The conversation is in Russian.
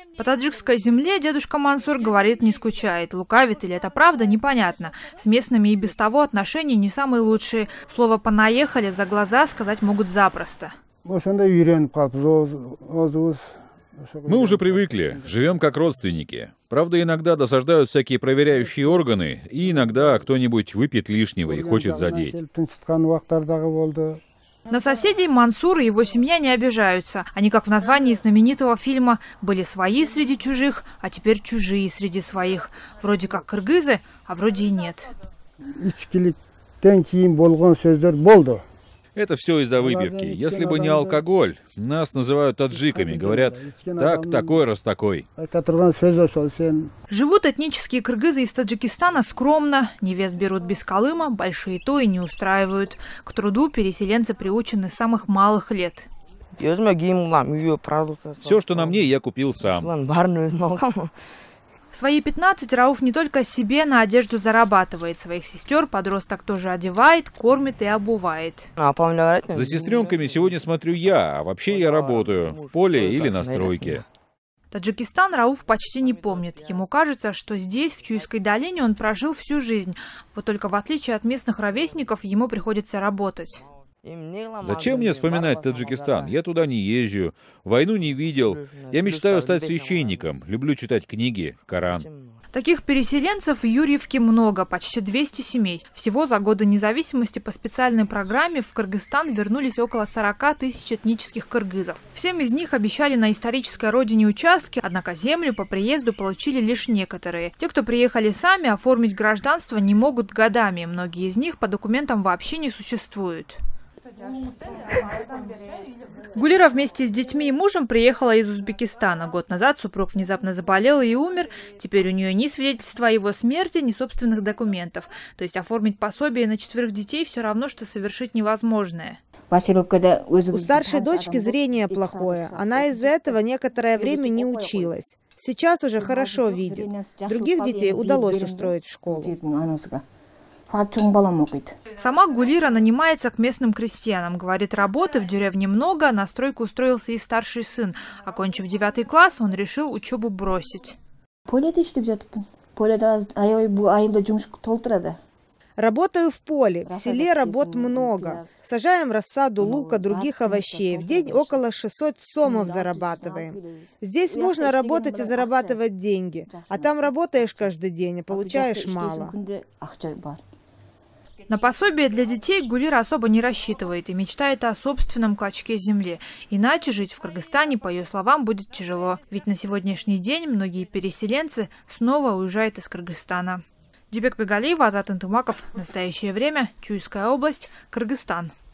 По таджикской земле дедушка Мансур говорит, не скучает. Лукавит или это правда, непонятно. С местными и без того отношения не самые лучшие. Слово «понаехали» за глаза сказать могут запросто. Мы уже привыкли, живем как родственники. Правда, иногда досаждают всякие проверяющие органы, и иногда кто-нибудь выпьет лишнего и хочет задеть. На соседей Мансур и его семья не обижаются. Они, как в названии знаменитого фильма, были свои среди чужих, а теперь чужие среди своих. Вроде как кыргызы, а вроде и нет. Это все из-за выпивки. Если бы не алкоголь, нас называют таджиками. Говорят, так, такой, раз такой. Живут этнические кыргызы из Таджикистана скромно. Невест берут без калыма, большие тои не устраивают. К труду переселенцы приучены с самых малых лет. Все, что на мне, я купил сам. В свои 15 Рауф не только себе на одежду зарабатывает. Своих сестер подросток тоже одевает, кормит и обувает. За сестренками сегодня смотрю я, а вообще я работаю в поле или на стройке. Таджикистан Рауф почти не помнит. Ему кажется, что здесь, в Чуйской долине, он прожил всю жизнь. Вот только в отличие от местных ровесников, ему приходится работать. Зачем мне вспоминать Таджикистан? Я туда не езжу, войну не видел. Я мечтаю стать священником, люблю читать книги, Коран. Таких переселенцев в Юрьевке много, почти 200 семей. Всего за годы независимости по специальной программе в Кыргызстан вернулись около 40 тысяч этнических кыргызов. Всем из них обещали на исторической родине участки, однако землю по приезду получили лишь некоторые. Те, кто приехали сами, оформить гражданство не могут годами. Многие из них по документам вообще не существуют. Гулира вместе с детьми и мужем приехала из Узбекистана. Год назад супруг внезапно заболел и умер. Теперь у нее ни свидетельства о его смерти, ни собственных документов. То есть оформить пособие на 4 детей все равно, что совершить невозможное. У старшей дочки зрение плохое. Она из-за этого некоторое время не училась. Сейчас уже хорошо видит. Других детей удалось устроить в школу. Сама Гулира нанимается к местным крестьянам. Говорит, работы в деревне много, на стройку устроился и старший сын. Окончив 9 класс, он решил учебу бросить. Работаю в поле. В селе работ много. Сажаем рассаду лука, других овощей. В день около 600 сомов зарабатываем. Здесь можно работать и зарабатывать деньги. А там работаешь каждый день, а получаешь мало. На пособие для детей Гулира особо не рассчитывает и мечтает о собственном клочке земли. Иначе жить в Кыргызстане, по ее словам, будет тяжело. Ведь на сегодняшний день многие переселенцы снова уезжают из Кыргызстана. Джибек Бегалиева, Азат Интымаков. Настоящее время. Чуйская область. Кыргызстан.